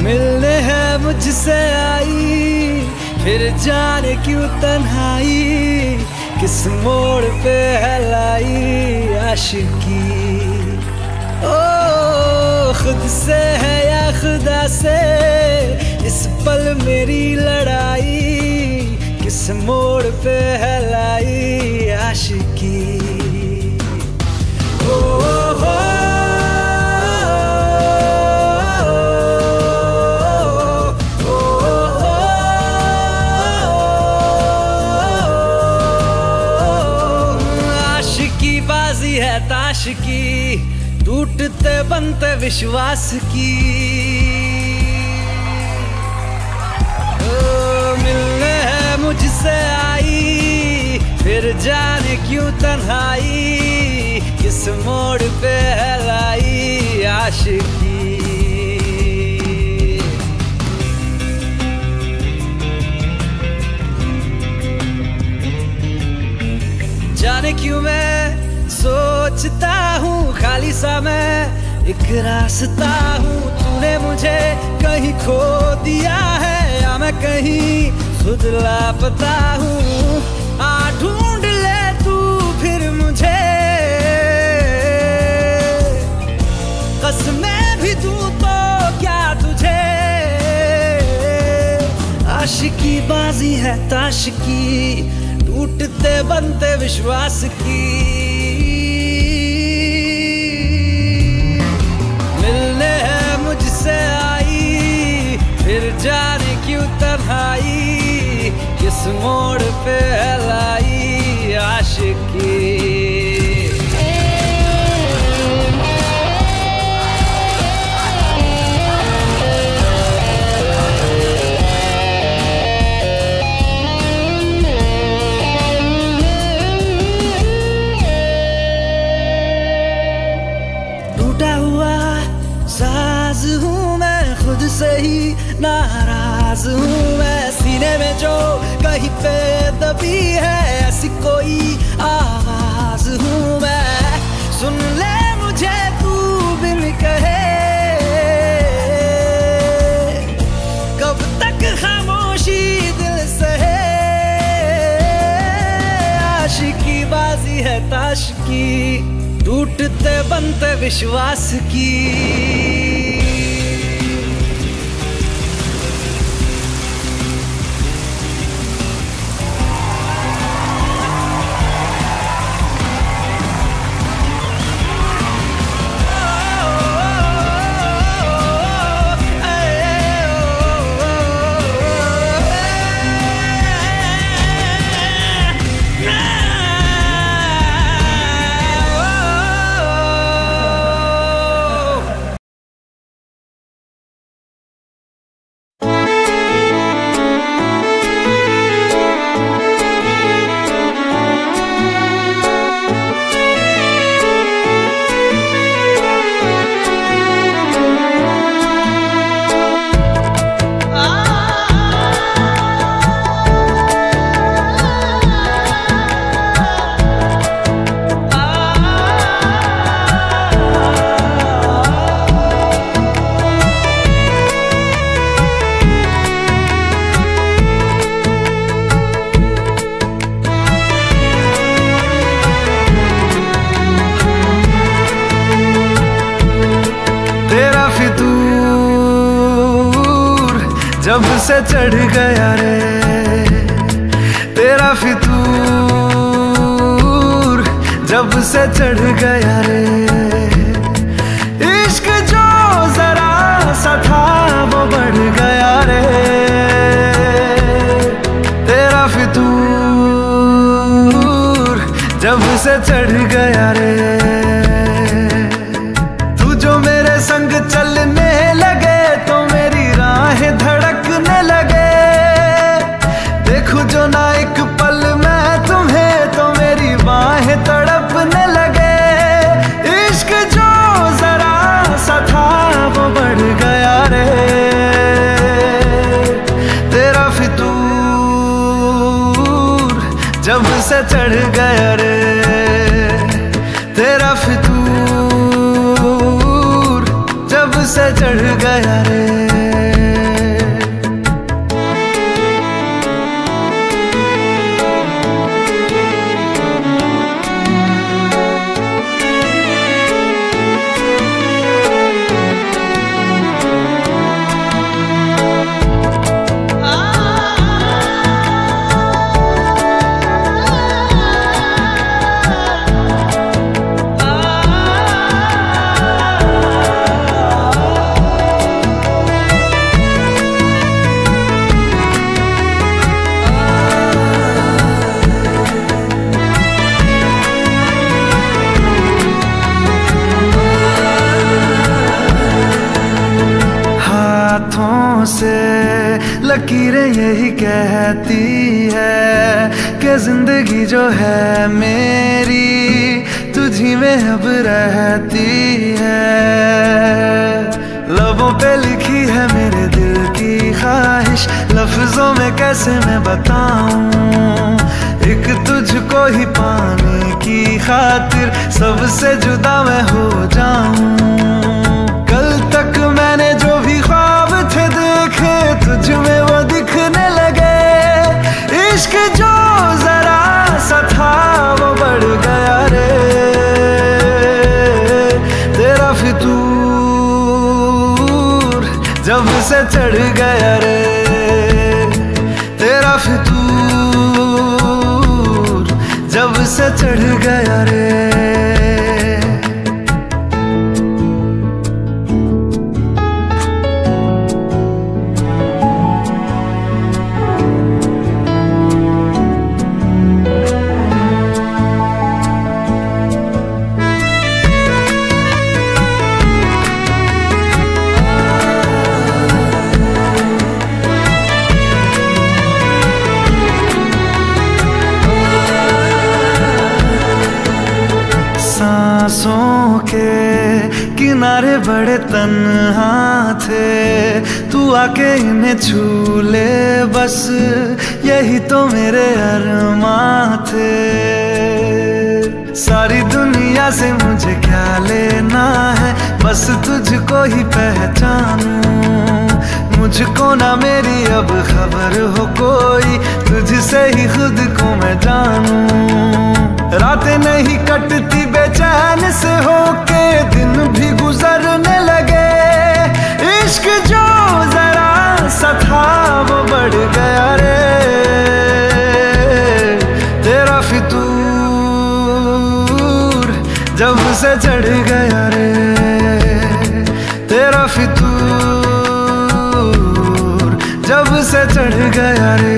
मिलने है मुझसे आई, फिर जाने क्यों तन्हाई, किस मोड़ पे है लाई आशिकी। ओ खुद से है या खुदा से, इस पल मेरी लड़ाई, किस मोड़ पे है लाई आशिकी। बाजी है ताश की, टूटते बनते विश्वास की। मिलने है मुझसे आई, फिर जाने क्यों तन्हाई, किस मोड़ पे है लाई आशिकी। जाने क्यों मैं सोचता हूँ खाली सा मैं एक रास्ता हूँ, तूने मुझे कहीं खो दिया है या मैं कहीं खुद लापता हूँ। आ ढूंढ ले तू फिर मुझे, कसमें भी दूँ तो क्या तुझे। आशिकी बाजी है ताश की, टूटते बनते विश्वास की। मिलने है मुझसे आई, फिर जाने क्यों तन्हाई, किस मोड़ पे है लाई आशिकी। साज हूँ मैं खुद से ही नाराज हूँ मैं, सीने में जो कहीं पे दबी है ऐसी कोई आवाज हूँ मैं। सुन ले मुझे तू बिन कहे, कब तक खामोशी दिल सहे। आशिकी बाजी है ताश की, टूटते बनते विश्वास की। जब से चढ़ गया रे तेरा फितूर, जब से चढ़ गया रे इश्क जो जरा सा था वो बढ़ गया रे। तेरा फितूर जब से चढ़ गया रे, तू जो मेरे संग चलने लगे तो मेरी राहें धड़कने लगे। देखो जो ना एक पल मैं तुम्हें तो मेरी बाहें तड़पने लगे। इश्क जो जरा सा था वो बढ़ गया रे। तेरा फितूर जब से चढ़ गया रे, तेरा फितूर जब से चढ़ गया रे। लकीरें यही कहती है कि जिंदगी जो है मेरी तुझी में अब रहती है। लबों पे लिखी है मेरे दिल की ख्वाहिश, लफ्जों में कैसे मैं बताऊं, एक तुझको ही पाने की खातिर सबसे जुदा मैं हो जाऊं। कल तक मैंने जो भी ख्वाब थे देखे तुझ में वो दिखने लगे, इश्क जो जरा सा था वो बढ़ गया रे, तेरा फितूर जब से चढ़ गया रे, तेरा फितूर जब से चढ़ गया रे। सांसों के किनारे बड़े तन्हा थे, तू आके इन्हें छू ले बस यही तो मेरे अरमां थे। सारी दुनिया से मुझे क्या लेना है, बस तुझको ही पहचानूं, मुझको ना मेरी अब खबर हो कोई, तुझसे ही खुद को मैं जानूं। रातें नहीं कटती बेचैन से होके, दिन भी गुजरने लगे, इश्क जो जरा सा था वो बढ़ गया रे, तेरा फितूर जब से चढ़ गया रे, तेरा फितूर जब से चढ़ गया रे।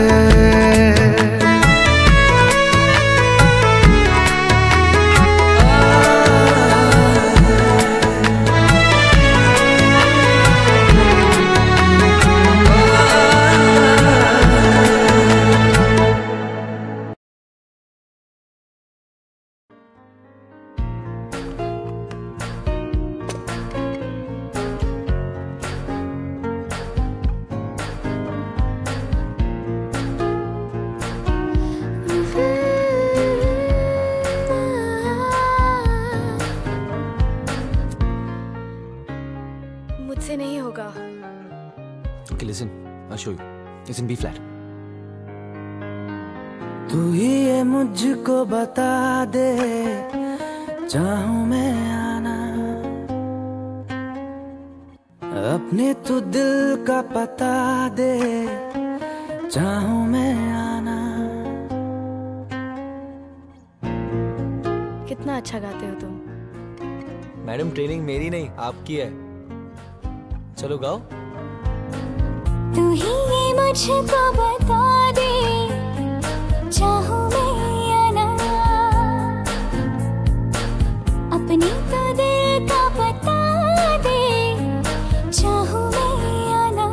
मुझसे नहीं होगा। Okay, listen. I'll show you. It's in B flat. तू ही ये मुझको बता दे, चाहूं मैं आना, अपने तू दिल का पता दे, चाहूं मैं आना। कितना अच्छा गाते हो तुम। मैडम ट्रेनिंग मेरी नहीं आपकी है, चलो गाओ। तू ही ये मुझको बता दे, चाहूं मैं या ना, अपनी तो दिल का बता दे, चाहूं मैं या ना।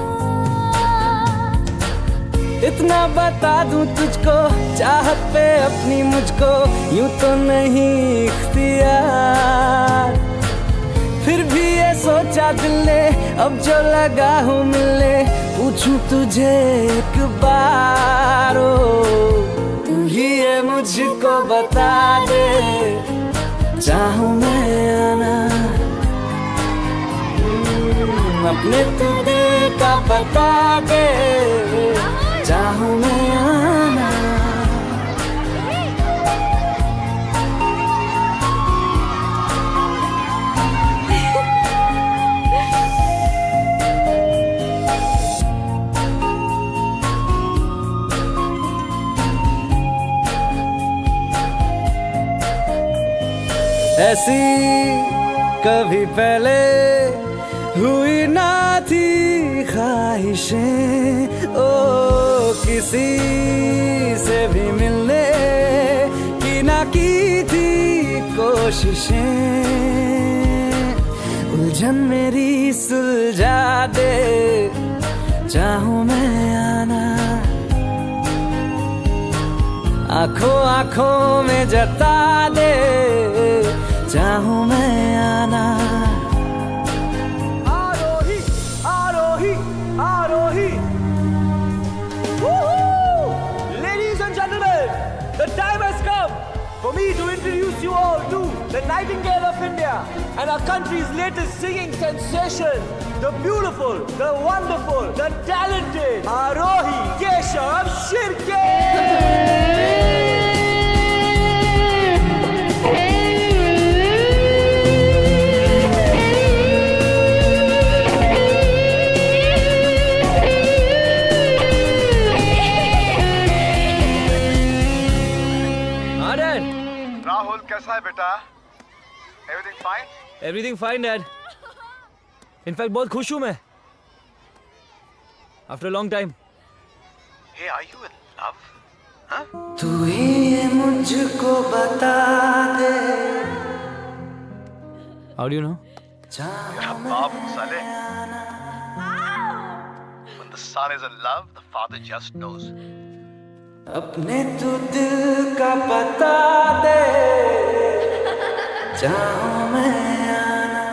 इतना बता दूं तुझको, चाहत पे अपनी मुझको यूं तो नहीं इख्तियार, फिर भी ये सोचा दिल ने अब जो लगा हूँ मिलने, पूछूं तुझे एक बार, तू ही ये मुझको बता दे, चाहूं मैं आना, अपने तू दिल का बता दे, चाहूं मैं आना। ऐसी कभी पहले हुई ना थी ख्वाहिशें, ओ किसी से भी मिलने की ना की थी कोशिशें, उलझन मेरी सुलझा दे, चाहूं मैं आना, आंखों आंखों में जता दे, चाहूं मैं आना। आरोही आरोही आरोही। Ladies and gentlemen, the time has come for me to introduce you all to the Nightingale of India and our country's latest singing sensation, the beautiful, the wonderful, the talented Arohi Keshav Shirke. Rahul कैसा है बेटा? Everything fine? Everything fine dad. In fact बहुत खुश हूं मैं, after long time. Hey are you in love? तू ही मुझको बता दे। How do you know? बाप साले। When the son is in love, the father just knows. अपने तू दिल का पता दे, चाहूं मैं आना।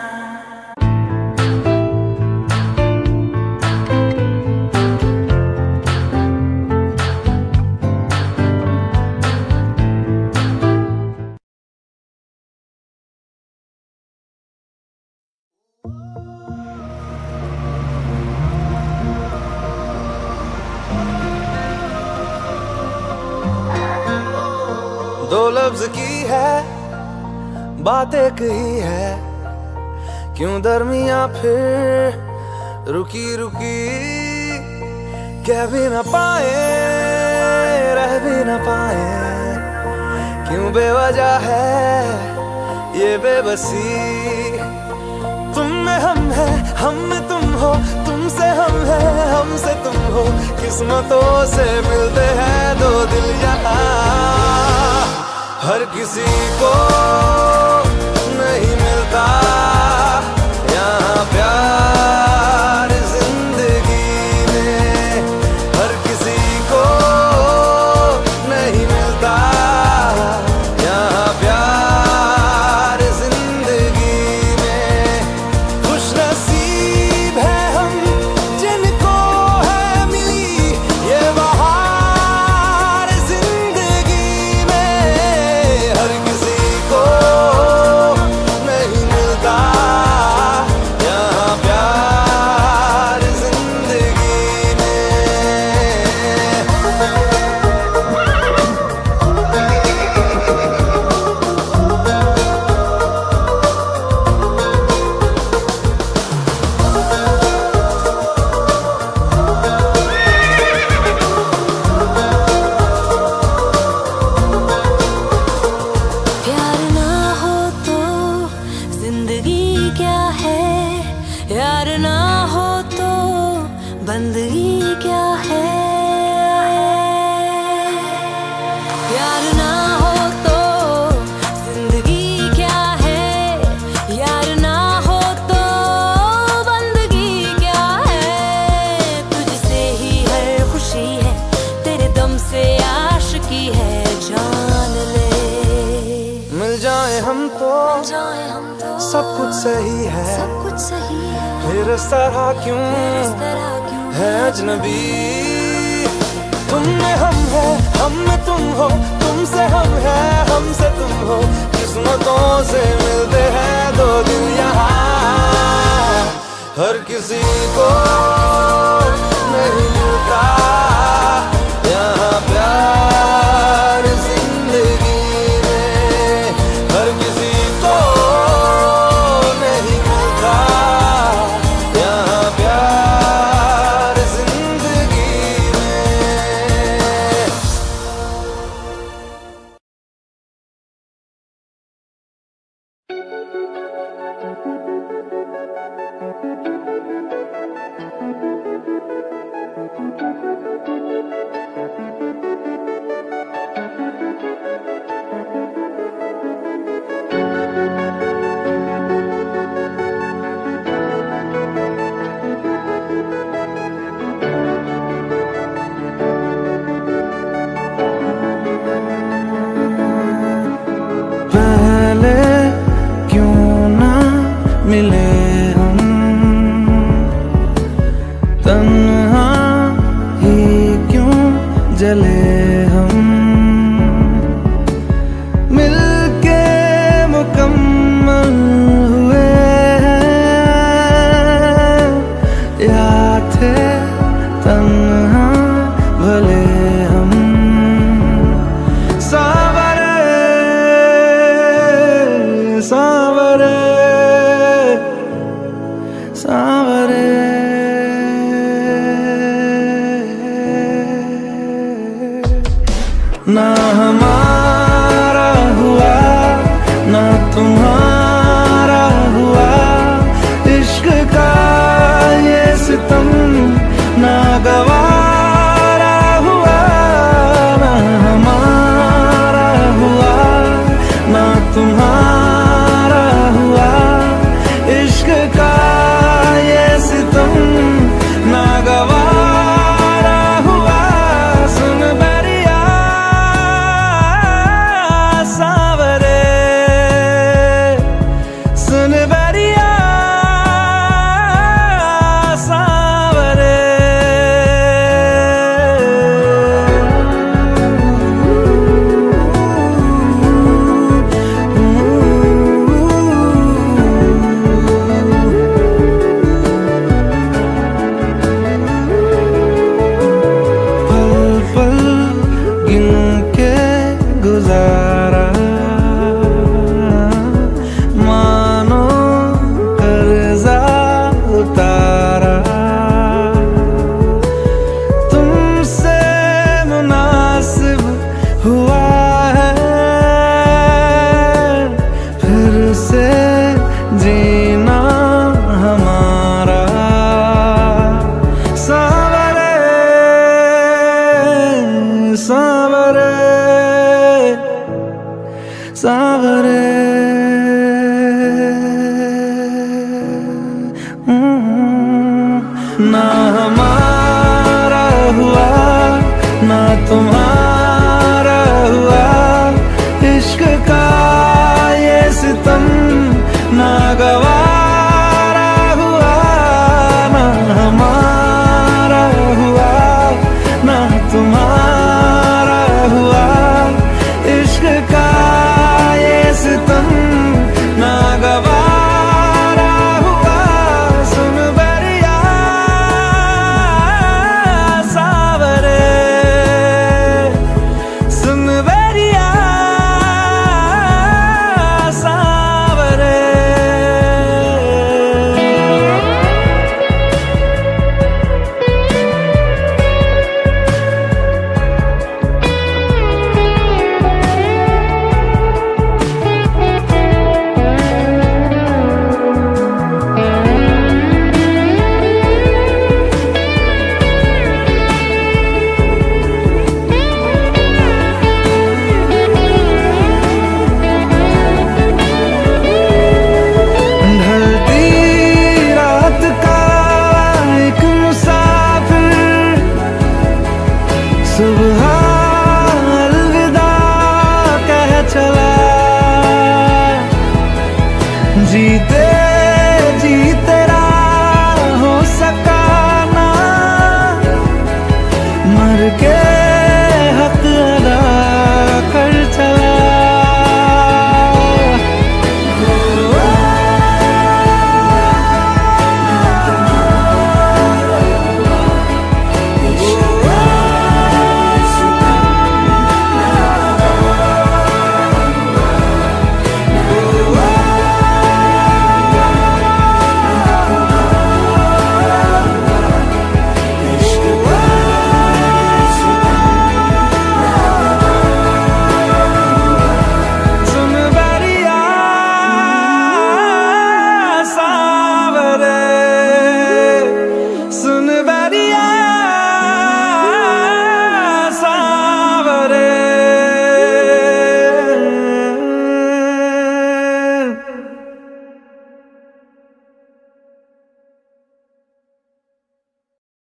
दो लफ्ज की है बात एक ही है, क्यों दरमिया फिर रुकी रुकी, कह भी न पाए रह भी न पाए, क्यों बेवजह है ये बेबसी। तुम में हम है, हम में तुम हो, तुमसे हम है, हमसे तुम हो, किस्मतों से मिलते हैं दो दिल यहाँ। हर किसी को नहीं मिलता यहाँ प्यार जिंदगी में, हर किसी को नहीं मिलता यहाँ प्यार जिंदगी में। खुश नसीब है हम जिनको है मिली ये बहार जिंदगी में, हर किसी को नहीं मिलता यहाँ प्यार जिंदगी में। प्यार ना हो तो जिंदगी क्या है, यार ना हो तो बंदगी क्या है। प्यार ना हो तो जिंदगी क्या है, यार ना हो तो बंदगी क्या है। तुझसे ही हर खुशी है, तेरे दम से आशिकी है, जान ले। मिल जाए हम तो जाए हम तो सब कुछ सही है, सब कुछ सही है, फिर इस तरह क्यों इस तरह क्यों है अजनबी। तुम में हम है, हम में तुम हो, तुमसे हम है, हमसे तुम हो, किस्मतों से मिलते हैं दो दिल यहाँ। हर किसी को नहीं मिलता यहाँ प्यार जिंदगी में, हर किसी को नहीं मिलता यहाँ प्यार जिंदगी में। सांवरे सांवरे ना हमारा हुआ ना तुम्हारा हुआ, इश्क का ये सितम ना गवारा हुआ। ना हमारा हुआ ना तुम्हारा हुआ, इश्क का ये सितम ना गवारा हुआ। सुन बैरिया सांवरे, सुन बैरिया सांवरे। पल पल गिन के गुजारा, मानो कर्जा उतारा। तुमसे मुनासिब हुआ है फिर से जीना हमारा। सांवरे सांवरे सांवरे ना हमारा हुआ ना तुम्हारा हुआ, इश्क का ये सितम ना गवारा हुआ। ना हमारा हुआ ना तुम्हारा हुआ, इश्क का ये सितम ना गवारा हुआ। सुन बैरिया सांवरे, सुन बैरिया सांवरे। ढलती रात का एक मुसाफिर, सुबह अलविदा कह चला। जीते